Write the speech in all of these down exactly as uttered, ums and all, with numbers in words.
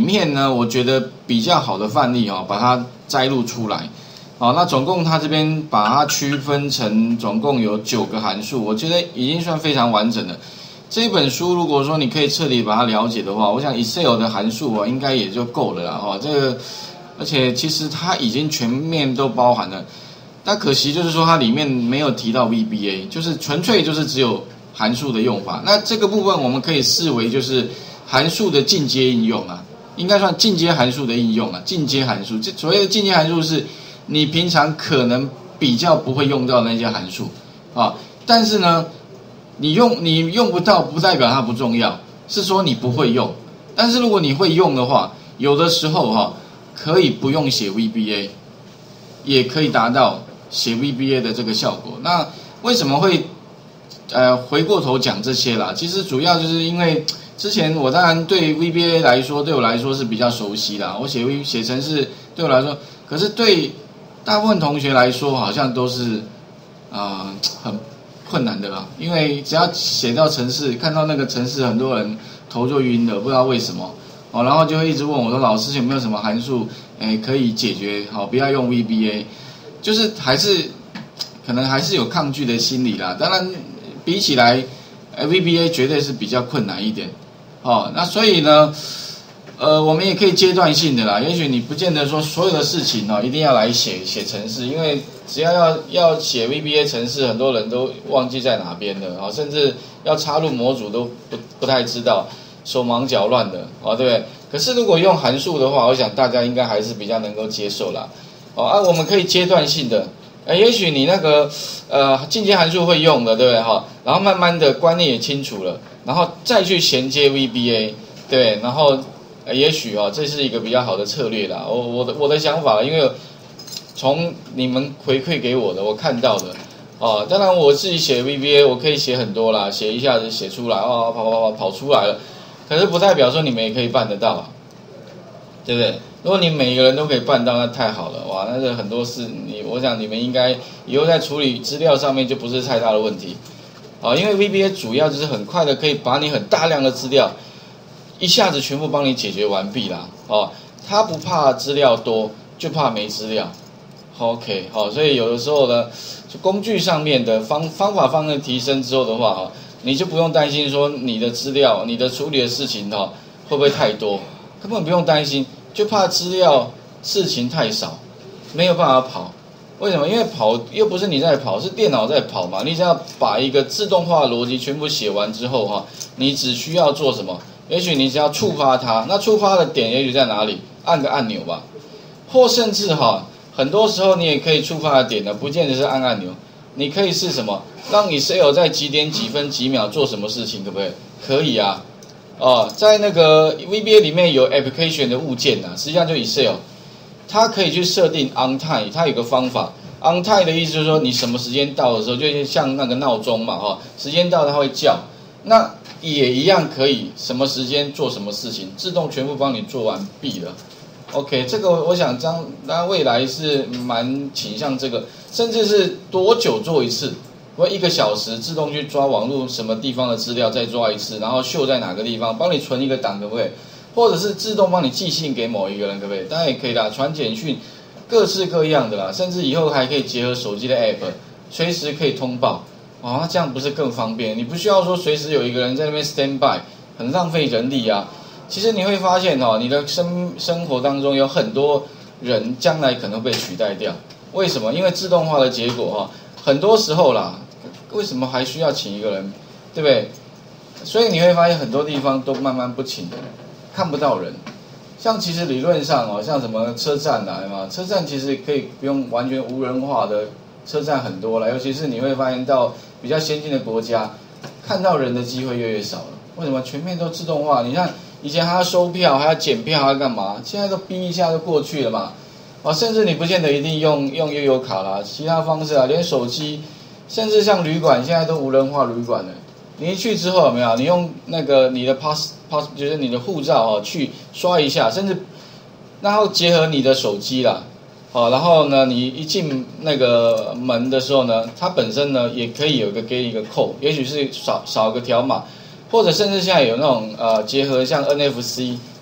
面呢，我觉得比较好的范例哦，把它摘录出来。好，那总共它这边把它区分成总共有九个函数，我觉得已经算非常完整了。这本书如果说你可以彻底把它了解的话，我想 Excel 的函数啊，应该也就够了啦。哈，这个而且其实它已经全面都包含了。但可惜就是说它里面没有提到 V B A， 就是纯粹就是只有函数的用法。那这个部分我们可以视为就是函数的进阶应用啊，应该算进阶函数的应用啊。进阶函数，这所谓的进阶函数是你平常可能比较不会用到的那些函数啊，但是呢，你用你用不到不代表它不重要，是说你不会用。但是如果你会用的话，有的时候哈、啊、可以不用写 V B A， 也可以达到写 V B A 的这个效果。那为什么会呃回过头讲这些啦？其实主要就是因为之前我当然对 V B A 来说，对我来说是比较熟悉啦。我写写程式对我来说，可是对大部分同学来说，好像都是啊、呃、很困难的啦。因为只要写到程式，看到那个程式，很多人头就晕了，不知道为什么哦，然后就会一直问我说：“老师有没有什么函数，诶可以解决？好，不要用 V B A。”就是还是可能还是有抗拒的心理啦。当然，比起来，呃 V B A 绝对是比较困难一点。哦，那所以呢，呃，我们也可以阶段性的啦。也许你不见得说所有的事情哦，一定要来写写程式，因为只要要要写 V B A 程式，很多人都忘记在哪边了啊、哦，甚至要插入模组都不不太知道，手忙脚乱的哦，对不对？可是如果用函数的话，我想大家应该还是比较能够接受啦。哦啊，我们可以阶段性的，呃，也许你那个呃进阶函数会用的，对不对哈？然后慢慢的观念也清楚了，然后再去衔接 V B A， 对，然后、呃、也许啊、哦，这是一个比较好的策略啦。我我的我的想法，因为从你们回馈给我的，我看到的，哦，当然我自己写 V B A， 我可以写很多啦，写一下子写出来，哦，跑跑跑跑出来了，可是不代表说你们也可以办得到啊，对不对？如果你每个人都可以办到，那太好了，哇，那是很多事，你我想你们应该以后在处理资料上面就不是太大的问题，啊，因为 V B A 主要就是很快的可以把你很大量的资料一下子全部帮你解决完毕啦，哦，它不怕资料多，就怕没资料 ，OK， 好，所以有的时候呢，就工具上面的方方法方面提升之后的话，哈，你就不用担心说你的资料、你的处理的事情哈会不会太多，根本不用担心。就怕资料事情太少，没有办法跑。为什么？因为跑又不是你在跑，是电脑在跑嘛。你只要把一个自动化的逻辑全部写完之后哈，你只需要做什么？也许你只要触发它，那触发的点也许在哪里？按个按钮吧，或甚至哈，很多时候你也可以触发的点呢，不见得是按按钮，你可以是什么？让 Excel 在几点几分几秒做什么事情，可不可以？可以啊。哦，在那个 V B A 里面有 application 的物件啊，实际上就 Excel， 它可以去设定 on time， 它有个方法 on time 的意思就是说你什么时间到的时候，就像那个闹钟嘛，哈、哦，时间到它会叫，那也一样可以什么时间做什么事情，自动全部帮你做完毕了。OK， 这个我想将那未来是蛮倾向这个，甚至是多久做一次。我一个小时自动去抓网络什么地方的资料，再抓一次，然后秀在哪个地方，帮你存一个档，可不可以？或者是自动帮你寄信给某一个人，可不可以？当然也可以啦，传简讯，各式各样的啦，甚至以后还可以结合手机的 app， 随时可以通报。哦，那这样不是更方便？你不需要说随时有一个人在那边 stand by， 很浪费人力啊。其实你会发现哦，你的生生活当中有很多人将来可能被取代掉。为什么？因为自动化的结果哈、哦，很多时候啦。为什么还需要请一个人，对不对？所以你会发现很多地方都慢慢不请人，看不到人。像其实理论上哦，像什么车站啊嘛，车站其实可以不用完全无人化的车站很多了，尤其是你会发现到比较先进的国家，看到人的机会越来越少了。为什么？全面都自动化。你看以前还要收票，还要检票，还要干嘛？现在都逼一下就过去了嘛。哦，甚至你不见得一定用用悠游卡啦，其他方式啊，连手机。甚至像旅馆现在都无人化旅馆了，你一去之后有没有？你用那个你的 pass pass 就是你的护照哦，去刷一下，甚至然后结合你的手机啦，好，然后呢，你一进那个门的时候呢，它本身呢也可以有一个给你一个code，也许是扫扫个条码，或者甚至现在有那种呃结合像 N F C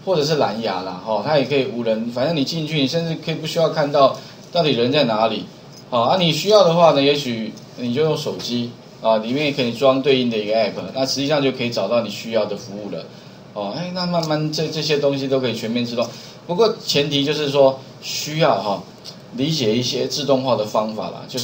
或者是蓝牙啦，哈、哦，它也可以无人，反正你进去，你甚至可以不需要看到到底人在哪里，好、哦、啊，你需要的话呢，也许你就用手机啊，里面也可以装对应的一个 app， 那实际上就可以找到你需要的服务了，哦，哎，那慢慢这这些东西都可以全面自动，不过前提就是说需要哈、哦、理解一些自动化的方法啦，就是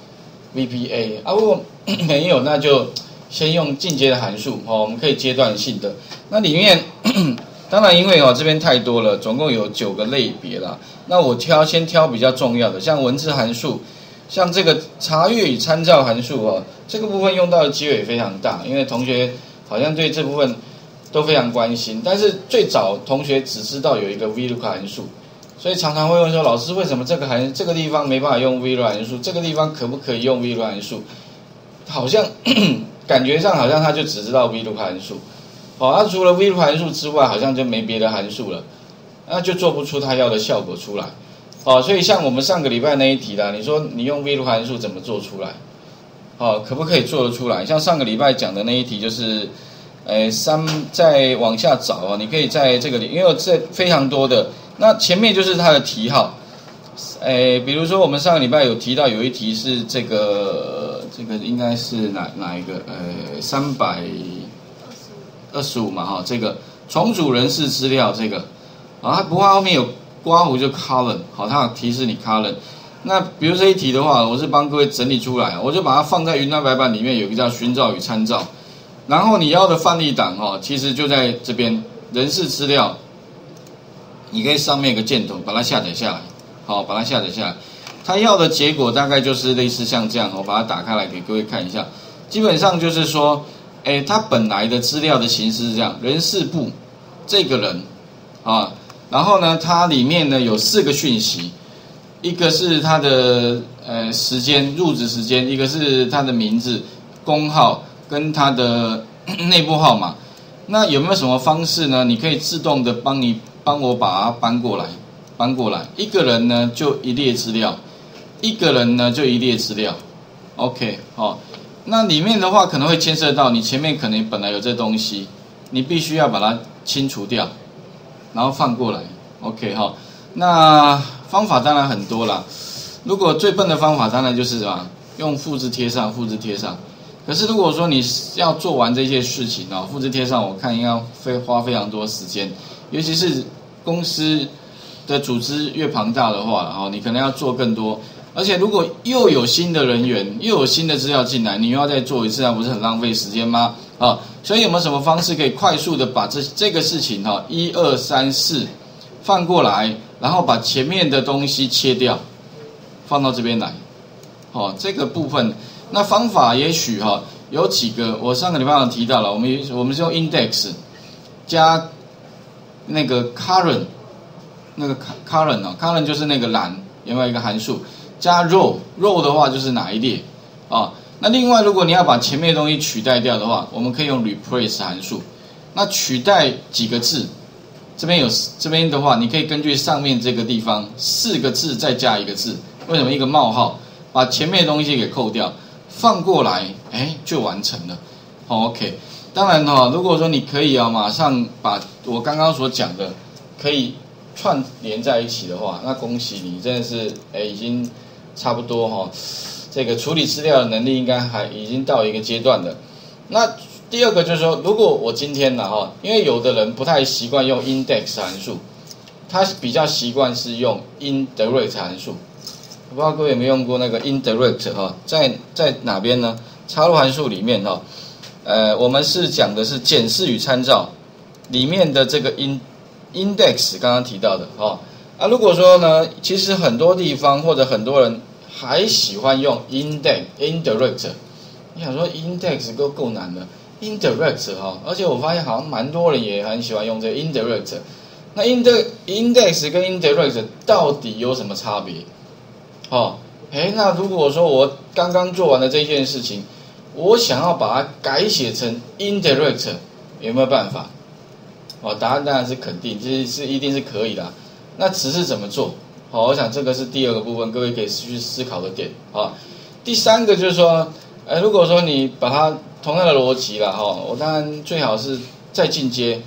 V B A 啊，如果没有那就先用进阶的函数哦，我们可以阶段性的，那里面。当然，因为哦这边太多了，总共有九个类别啦。那我挑先挑比较重要的，像文字函数，像这个查阅与参照函数哦，这个部分用到的机会也非常大，因为同学好像对这部分都非常关心。但是最早同学只知道有一个 VLOOKUP 函数，所以常常会问说，老师为什么这个函这个地方没办法用 VLOOKUP 函数，这个地方可不可以用 VLOOKUP 函数？好像感觉上好像他就只知道 VLOOKUP 函数。哦，那、啊、除了 VLOOKUP 函数之外，好像就没别的函数了，那就做不出他要的效果出来。哦，所以像我们上个礼拜那一题啦，你说你用 VLOOKUP 函数怎么做出来？哦，可不可以做得出来？像上个礼拜讲的那一题就是，诶，三再往下找啊，你可以在这个里，因为这非常多的，那前面就是它的题号，诶，比如说我们上个礼拜有提到有一题是这个，这个应该是哪哪一个？呃，三百。二十五嘛哈，这个重组人事资料这个，啊，不过后面有刮胡就 column， 好，它有提示你 column。那比如这一题的话，我是帮各位整理出来，我就把它放在云端白板里面，有一个叫寻找与参照。然后你要的范例档哈，其实就在这边人事资料，你可以上面有个箭头把它下载下来，好，把它下载下来。它要的结果大概就是类似像这样，我把它打开来给各位看一下。基本上就是说。哎，它本来的资料的形式是这样，人事部这个人啊，然后呢，它里面呢有四个讯息，一个是他的呃时间入职时间，一个是他的名字、工号跟他的内部号码。那有没有什么方式呢？你可以自动的帮你帮我把它搬过来，搬过来。一个人呢就一列资料，一个人呢就一列资料。OK， 好。那里面的话可能会牵涉到你前面可能本来有这东西，你必须要把它清除掉，然后放过来 ，OK 哈。那方法当然很多啦，如果最笨的方法当然就是啊用复制贴上，复制贴上。可是如果说你要做完这些事情啊，复制贴上，我看应该非花非常多时间，尤其是公司的组织越庞大的话，哦，你可能要做更多。而且如果又有新的人员，又有新的资料进来，你又要再做一次，那不是很浪费时间吗？啊，所以有没有什么方式可以快速的把这这个事情哈，一二三四放过来，然后把前面的东西切掉，放到这边来，哦，这个部分，那方法也许哈有几个，我上个礼拜有提到了，我们我们是用 index 加那个 current， 那个 current 啊 ，current 就是那个栏，有没有一个函数？加 row row 的话就是哪一列啊？那另外如果你要把前面的东西取代掉的话，我们可以用 replace 函数。那取代几个字，这边有这边的话，你可以根据上面这个地方四个字再加一个字，为什么一个冒号？把前面的东西给扣掉，放过来，哎，就完成了。好 ，OK。当然哈、哦，如果说你可以啊，马上把我刚刚所讲的可以串联在一起的话，那恭喜你，真的是哎已经。差不多哈、哦，这个处理资料的能力应该还已经到一个阶段了。那第二个就是说，如果我今天呢哈，因为有的人不太习惯用 index 函数，他比较习惯是用 indirect 函数。我不知道各位有没有用过那个 indirect 哈，在在哪边呢？插入函数里面哈，呃，我们是讲的是检视与参照里面的这个 in index 刚刚提到的哈。啊，如果说呢，其实很多地方或者很多人还喜欢用 index indirect， 你想说 index 够够难的 indirect 哈，而且我发现好像蛮多人也很喜欢用这个 indirect。那 index index 跟 indirect 到底有什么差别？哦，哎，那如果说我刚刚做完的这件事情，我想要把它改写成 indirect， 有没有办法？哦，答案当然是肯定，这是一定是可以的。那只是怎么做？好，我想这个是第二个部分，各位可以去思考的点啊。第三个就是说，呃，如果说你把它同样的逻辑啦，哈，我当然最好是再进阶，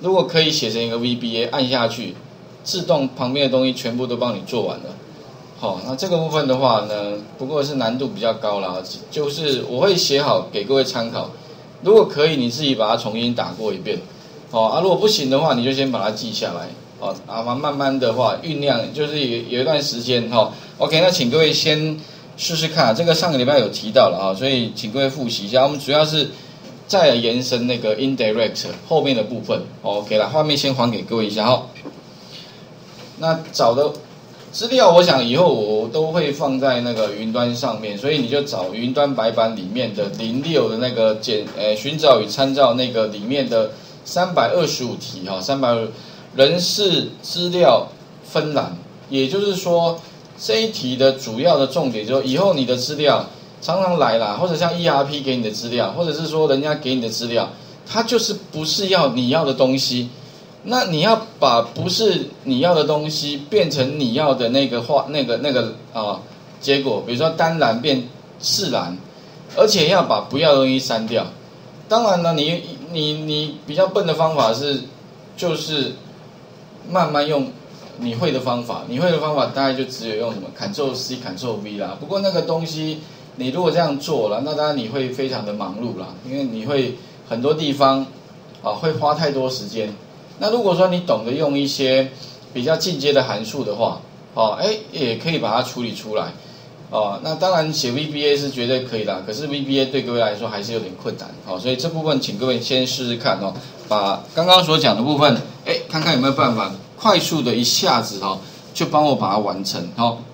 如果可以写成一个 V B A， 按下去，自动旁边的东西全部都帮你做完了。好，那这个部分的话呢，不过是难度比较高啦，就是我会写好给各位参考。如果可以，你自己把它重新打过一遍。哦啊，如果不行的话，你就先把它记下来。哦啊，慢慢的话酝酿，就是有有一段时间哈、哦。OK， 那请各位先试试看，这个上个礼拜有提到了啊，所以请各位复习一下。我们主要是再来延伸那个 indirect 后面的部分。OK 啦，画面先还给各位一下哈、哦。那找的资料，我想以后我都会放在那个云端上面，所以你就找云端白板里面的零六的那个简呃寻找与参照那个里面的三百二十五题哈，三百人事资料分栏，也就是说这一题的主要的重点就是以后你的资料常常来啦，或者像 E R P 给你的资料，或者是说人家给你的资料，它就是不是要你要的东西。那你要把不是你要的东西变成你要的那个画那个那个啊、呃、结果，比如说单栏变四栏，而且要把不要的东西删掉。当然呢，你你你比较笨的方法是，就是慢慢用你会的方法，你会的方法大概就只有用什么 Ctrl C Ctrl V 啦。不过那个东西你如果这样做了，那当然你会非常的忙碌啦，因为你会很多地方啊会花太多时间。那如果说你懂得用一些比较进阶的函数的话，哦，哎，也可以把它处理出来，哦，那当然写 V B A 是绝对可以的，可是 V B A 对各位来说还是有点困难，哦，所以这部分请各位先试试看哦，把刚刚所讲的部分，哎，看看有没有办法快速的一下子哦，就帮我把它完成，哦。